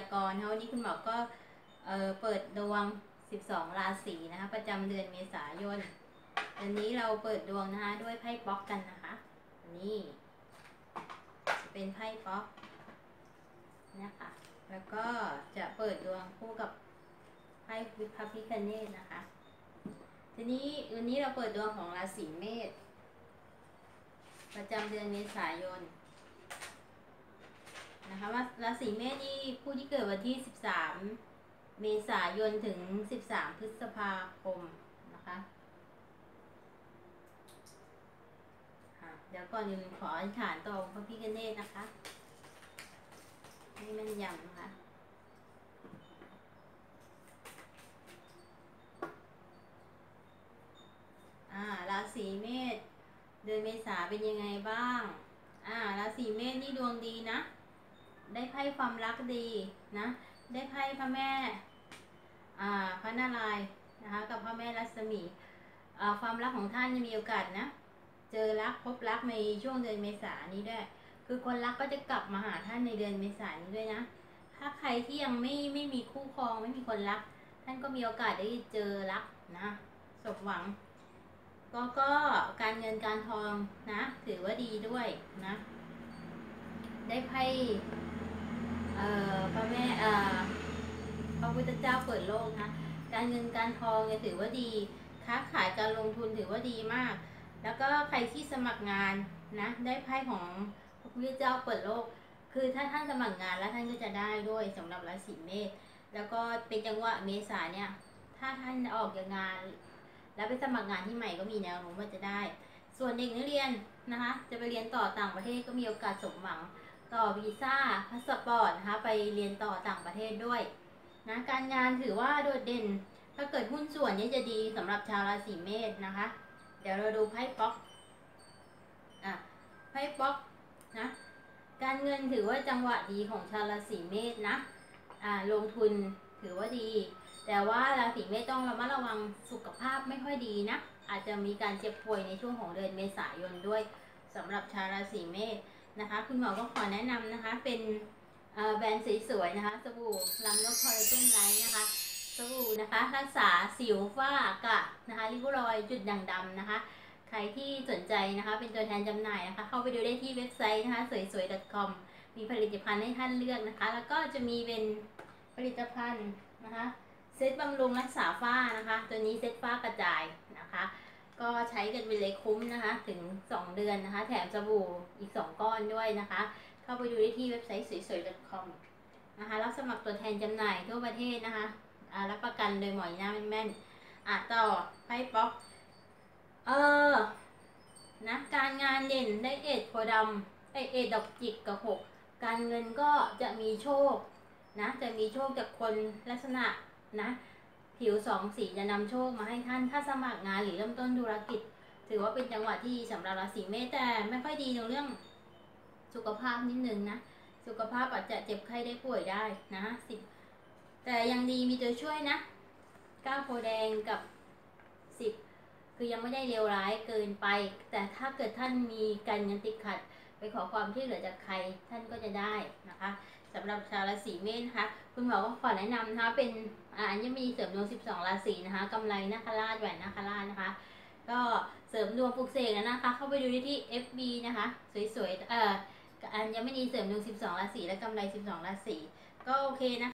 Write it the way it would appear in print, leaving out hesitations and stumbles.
ากรณ์นะคะวันนี้คุณหมอก็เปิดดวง12ราศีนะคะประจำเดือนเมษายนวันนี้เราเปิดดวงนะคะด้วยไพ่ป๊อกกันนะคะนี่จะเป็นไพ่ป๊อกนะคะแล้วก็จะเปิดดวงคู่กับไพ่พระพิฆเนศนะคะทีนี้วันนี้เราเปิดดวงของราศีเมษประจำเดือนเมษายนนะคะว่าราศีเมษนี่ผู้ที่เกิดวันที่13เมษายนถึง13พฤษภาคมนะคะเดี๋ยวก่อนอื่นขออธิษฐานต่อพระพิฆเนศนะคะให้แม่นยำนะคะราศีเมษเดือนเมษาเป็นยังไงบ้างราศีเมษนี่ดวงดีนะได้ไพ่ความรักดีนะได้ไพ่พระแม่พระนารายณ์นะคะกับพระแม่รัศมีความรักของท่านมีโอกาสนะเจอรักพบรักในช่วงเดือนเมษายนนี้ด้วยคือคนรักก็จะกลับมาหาท่านในเดือนเมษายนนี้ด้วยนะถ้าใครที่ยังไม่มีคู่ครองไม่มีคนรักท่านก็มีโอกาสได้เจอรักนะสมหวังก็การเงินการทองนะถือว่าดีด้วยนะได้ไพ่พระแม่พระพุทธเจ้าเปิดโลกนะการเงินการทองเนี่ยถือว่าดีค้าขายการลงทุนถือว่าดีมากแล้วก็ใครที่สมัครงานนะได้ไพ่ของพระพุทธเจ้าเปิดโลกคือถ้าท่านสมัครงานแล้วท่านก็จะได้ด้วยสำหรับราศีเมษแล้วก็เป็นจังหวะเมษาเนี่ยถ้าท่านออกจากงานแล้วไปสมัครงานที่ใหม่ก็มีแนวโน้มว่าจะได้ส่วนเด็กนักเรียนนะคะจะไปเรียนต่อต่างประเทศก็มีโอกาสสมหวังต่อวีซ่าพาสปอร์ตนะคะไปเรียนต่อต่างประเทศด้วยนะการงานถือว่าโดดเด่นถ้าเกิดหุ้นส่วนนี้จะดีสำหรับชาวราศีเมษนะคะเดี๋ยวเราดูไพ่ป๊อกไพ่ป๊อกนะการเงินถือว่าจังหวะดีของชาวราศีเมษนะลงทุนถือว่าดีแต่ว่าราศีเมษต้องระมัดระวังสุขภาพไม่ค่อยดีนะอาจจะมีการเจ็บป่วยในช่วงของเดือนเมษายนด้วยสำหรับชาวราศีเมษนะคะคุณหมอก็ขอแนะนำนะคะเป็นแบรนด์สวยๆนะคะสบู่รังนกคอลลาเจนไลท์นะคะสบู่นะคะรักษาสิวฝ้ากระนะคะริ้วรอยจุดด่างดำนะคะใครที่สนใจนะคะเป็นตัวแทนจำหน่ายนะคะเข้าไปดูได้ที่เว็บไซต์นะคะสวยๆ .com มีผลิตภัณฑ์ให้ท่านเลือกนะคะแล้วก็จะมีเป็นผลิตภัณฑ์นะคะเซตบำรุงรักษาฝ้านะคะตัวนี้เซตฝ้ากระจายนะคะก็ใช้กันไปเลยคุ้มนะคะถึง2เดือนนะคะแถมสบู่อีก2ก้อนด้วยนะคะเข้าไปดูได้ที่เว็บไซต์สวยๆ .com นะคะรับสมัครตัวแทนจำหน่ายทั่วประเทศนะคะรับประกันโดยหมอหน้าแม่นๆต่อไพ่ป๊อกนะการงานเด่นได้เอ็ดโพดำเอ็ดดอกจิกกับ6การเงินก็จะมีโชคนะจะมีโชคจากคนลักษณะนะผิว2สีจะนำโชคมาให้ท่านถ้าสมัครงานหรือเริ่มต้นธุรกิจถือว่าเป็นจังหวะที่สำหรับราศีเมษแต่ไม่ค่อยดีในเรื่องสุขภาพนิดนึงนะสุขภาพอาจจะเจ็บไข้ได้ป่วยได้นะแต่ยังดีมีตัวช่วยนะ9โพแดงกับ10คือยังไม่ได้เลวร้ายเกินไปแต่ถ้าเกิดท่านมีการเงินติดขัดไปขอความช่วยเหลือจากใครท่านก็จะได้นะคะสำหรับชาวราศีเมษนะคะคุณหมอก็ขอแนะนำนะคะเป็นอัญมณีเสริมดวง12ราศีนะคะกำไรนาคราชแหวนนาคราชนะคะก็เสริมดวงปลุกเสกนะคะเข้าไปดูได้ที่ FB นะคะสวยๆอัญมณีเสริมดวง12ราศีและกำไร12ราศีก็โอเคนะคะ